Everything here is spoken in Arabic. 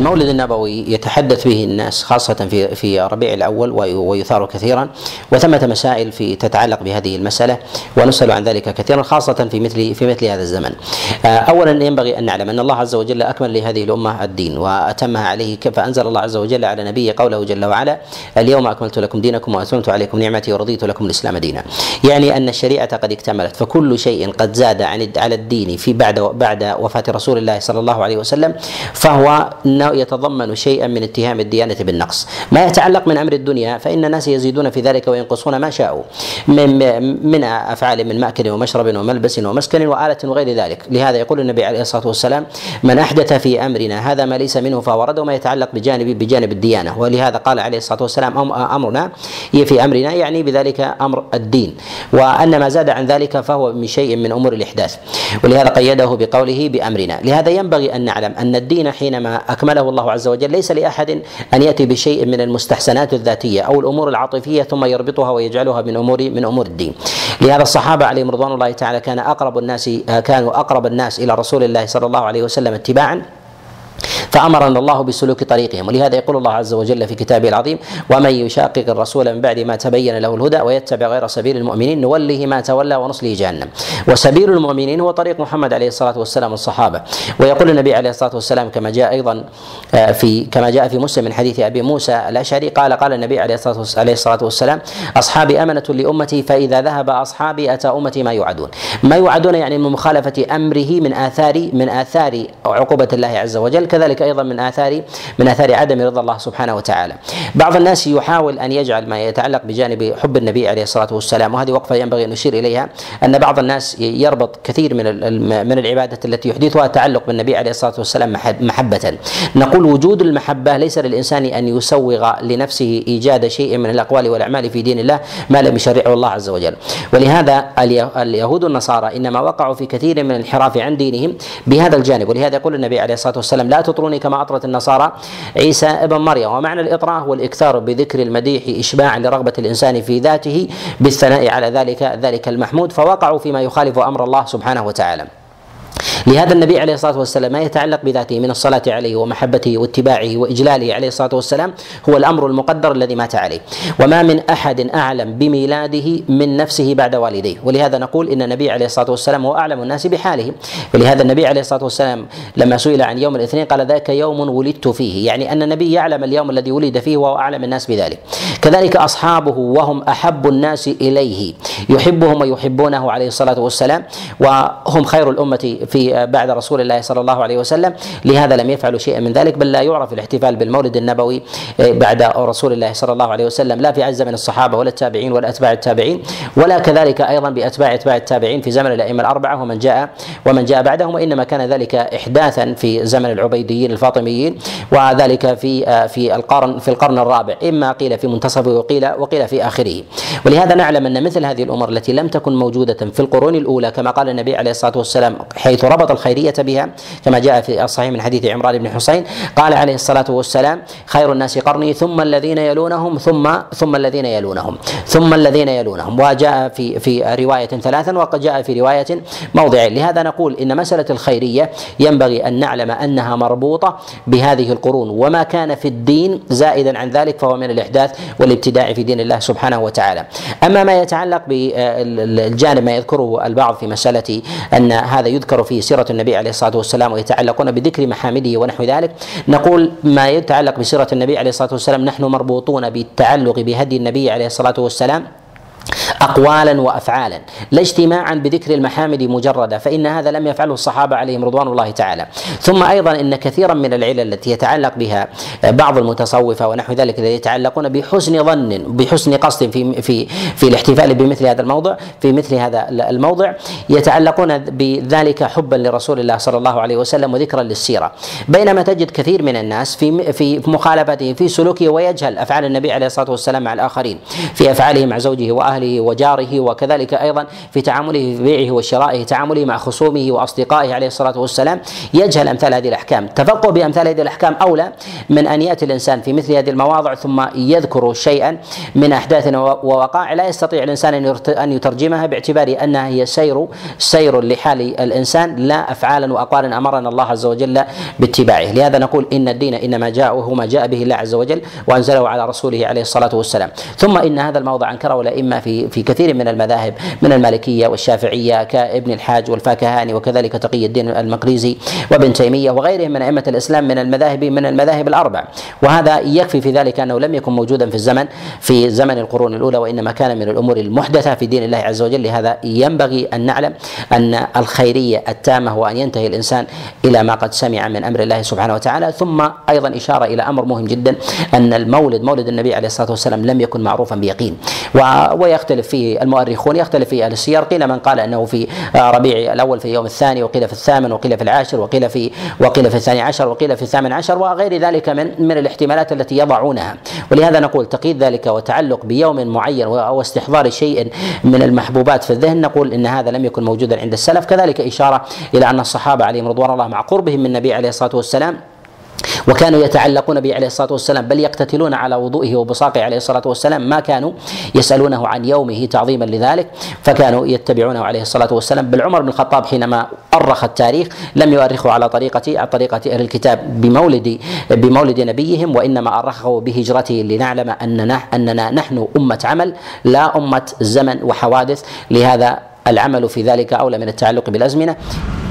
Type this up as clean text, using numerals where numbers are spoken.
المولد النبوي يتحدث به الناس خاصة في ربيع الأول ويثار كثيرا، وثمة مسائل تتعلق بهذه المسألة ونسأل عن ذلك كثيرا خاصة في مثل هذا الزمن. أولا ينبغي أن نعلم أن الله عز وجل أكمل لهذه الأمة الدين وأتمها عليه، فأنزل الله عز وجل على نبيه قوله جل وعلا: اليوم أكملت لكم دينكم وأتممت عليكم نعمتي ورضيت لكم الإسلام دينا. يعني أن الشريعة قد اكتملت، فكل شيء قد زاد على الدين بعد وفاة رسول الله صلى الله عليه وسلم فهو يتضمن شيئا من اتهام الديانة بالنقص. ما يتعلق من أمر الدنيا فإن الناس يزيدون في ذلك وينقصون ما شاءوا من أفعال من مأكل ومشرب وملبس ومسكن وآلة وغير ذلك. لهذا يقول النبي عليه الصلاة والسلام: من أحدث في أمرنا هذا ما ليس منه فهو رد، وما يتعلق بجانب الديانة. ولهذا قال عليه الصلاة والسلام: أمرنا في أمرنا، يعني بذلك أمر الدين، وأن ما زاد عن ذلك فهو من شيء من أمور الإحداث. ولهذا قيده بقوله بأمرنا. لهذا ينبغي أن نعلم أن الدين حينما أكمله الله عز وجل ليس لأحد أن يأتي بشيء من المستحسنات الذاتية أو الأمور العاطفية ثم يربطها ويجعلها من أمور الدين. لهذا الصحابة عليهم رضوان الله تعالى كانوا أقرب الناس إلى رسول الله صلى الله عليه وسلم اتباعا، فأمرنا الله بسلوك طريقهم. ولهذا يقول الله عز وجل في كتابه العظيم: ومن يشاقق الرسول من بعد ما تبين له الهدى ويتبع غير سبيل المؤمنين نوله ما تولى ونصله جهنم. وسبيل المؤمنين هو طريق محمد عليه الصلاة والسلام والصحابة. ويقول النبي عليه الصلاة والسلام كما جاء في مسلم من حديث أبي موسى الأشعري قال النبي عليه الصلاة والسلام: أصحابي أمنة لأمتي، فإذا ذهب أصحابي أتى أمتي ما يوعدون، يعني من مخالفة أمره من آثار عقوبة الله عز وجل، كذلك أيضا من آثار عدم رضا الله سبحانه وتعالى. بعض الناس يحاول أن يجعل ما يتعلق بجانب حب النبي عليه الصلاة والسلام، وهذه وقفة ينبغي أن نشير إليها، أن بعض الناس يربط كثير من العبادة التي يحدثها تعلق بالنبي عليه الصلاة والسلام محبة. نقول: وجود المحبة ليس للإنسان أن يسوغ لنفسه إيجاد شيء من الأقوال والأعمال في دين الله ما لم يشرعه الله عز وجل. ولهذا اليهود والنصارى إنما وقعوا في كثير من الانحراف عن دينهم بهذا الجانب. ولهذا يقول النبي عليه الصلاة والسلام: لا تطروني كما أطرت النصارى عيسى ابن مريم. ومعنى الإطراء هو الإكثار بذكر المديح إشباعا لرغبة الإنسان في ذاته بالثناء على ذلك المحمود، فوقعوا فيما يخالف أمر الله سبحانه وتعالى. لهذا النبي عليه الصلاة والسلام ما يتعلق بذاته من الصلاة عليه ومحبته واتباعه وإجلاله عليه الصلاة والسلام هو الأمر المقدر الذي مات عليه، وما من أحد أعلم بميلاده من نفسه بعد والديه. ولهذا نقول إن النبي عليه الصلاة والسلام هو أعلم الناس بحاله. ولهذا النبي عليه الصلاة والسلام لما سئل عن يوم الاثنين قال: ذاك يوم ولدت فيه، يعني أن النبي يعلم اليوم الذي ولد فيه وهو أعلم الناس بذلك. كذلك أصحابه وهم أحب الناس إليه، يحبهم ويحبونه عليه الصلاة والسلام، وهم خير الأمة بعد رسول الله صلى الله عليه وسلم. لهذا لم يفعلوا شيئا من ذلك، بل لا يعرف الاحتفال بالمولد النبوي بعد رسول الله صلى الله عليه وسلم لا في عهد زمن الصحابة ولا التابعين ولا أتباع التابعين، ولا كذلك أيضا بأتباع التابعين في زمن الأئمة الأربعة ومن جاء بعدهم، وإنما كان ذلك إحداثا في زمن العبيديين الفاطميين، وذلك في القرن الرابع، إما قيل في منتصفه وقيل في آخره. ولهذا نعلم أن مثل هذه الأمور التي لم تكن موجودة في القرون الأولى، كما قال النبي عليه الصلاة والسلام حيث ربط الخيرية بها كما جاء في الصحيح من حديث عمران بن حسين، قال عليه الصلاة والسلام: خير الناس قرني ثم الذين يلونهم ثم الذين يلونهم ثم الذين يلونهم. وجاء في رواية ثلاثا، وقد جاء في رواية موضعين. لهذا نقول إن مسألة الخيرية ينبغي أن نعلم أنها مربوطة بهذه القرون، وما كان في الدين زائدا عن ذلك فهو من الإحداث والابتداع في دين الله سبحانه وتعالى. أما ما يتعلق بالجانب ما يذكره البعض في مسألة أن هذا يذكر في سيرة النبي عليه الصلاة والسلام ويتعلقون بذكر محامده ونحو ذلك، نقول ما يتعلق بسيرة النبي عليه الصلاة والسلام نحن مربوطون بالتعلق بهدي النبي عليه الصلاة والسلام أقوالا وأفعالا، لا اجتماعا بذكر المحامد مجردا، فإن هذا لم يفعله الصحابة عليهم رضوان الله تعالى. ثم أيضا إن كثيرا من العلل التي يتعلق بها بعض المتصوفة ونحو ذلك الذين يتعلقون بحسن ظن بحسن قصد في الاحتفال بمثل هذا الموضع يتعلقون بذلك حبا لرسول الله صلى الله عليه وسلم وذكرا للسيرة، بينما تجد كثير من الناس في مخالفته في سلوكه ويجهل أفعال النبي عليه الصلاة والسلام مع الآخرين في أفعاله مع زوجه وأهله واهله وجاره، وكذلك ايضا في تعامله في بيعه وشرائه، تعامله مع خصومه واصدقائه عليه الصلاه والسلام، يجهل امثال هذه الاحكام. تفقه بامثال هذه الاحكام اولى من ان ياتي الانسان في مثل هذه المواضع ثم يذكر شيئا من احداث ووقائع لا يستطيع الانسان ان يترجمها باعتبار انها هي سير لحال الانسان، لا افعالا واقوالا امرنا الله عز وجل باتباعه. لهذا نقول ان الدين انما جاء وهو ما جاء به الله عز وجل وانزله على رسوله عليه الصلاه والسلام. ثم ان هذا الموضع انكره الائمه في كثير من المذاهب من المالكيه والشافعيه كابن الحاج والفاكهاني، وكذلك تقي الدين المقريزي وابن تيميه وغيرهم من ائمه الاسلام من المذاهب الاربع. وهذا يكفي في ذلك انه لم يكن موجودا في زمن القرون الاولى، وانما كان من الامور المحدثه في دين الله عز وجل. لهذا ينبغي ان نعلم ان الخيريه التامه هو ان ينتهي الانسان الى ما قد سمع من امر الله سبحانه وتعالى. ثم ايضا اشاره الى امر مهم جدا، ان مولد النبي عليه الصلاه والسلام لم يكن معروفا بيقين، ويختلف فيه المؤرخون، يختلف فيه اهل السير. قيل من قال انه في ربيع الاول في اليوم الثاني، وقيل في الثامن، وقيل في العاشر، وقيل في الثاني عشر، وقيل في الثامن عشر، وغير ذلك من الاحتمالات التي يضعونها. ولهذا نقول تقييد ذلك وتعلق بيوم معين او استحضار شيء من المحبوبات في الذهن، نقول ان هذا لم يكن موجودا عند السلف. كذلك اشاره الى ان الصحابه عليهم رضوان الله مع قربهم من النبي عليه الصلاه والسلام وكانوا يتعلقون به عليه الصلاه والسلام، بل يقتتلون على وضوئه وبصاقه عليه الصلاه والسلام، ما كانوا يسالونه عن يومه تعظيما لذلك، فكانوا يتبعونه عليه الصلاه والسلام. بل عمر بن الخطاب حينما أرخ التاريخ لم يؤرخه على طريقه اهل الكتاب بمولد نبيهم، وانما أرخه بهجرته لنعلم اننا نحن امه عمل لا امه زمن وحوادث. لهذا العمل في ذلك اولى من التعلق بالازمنه.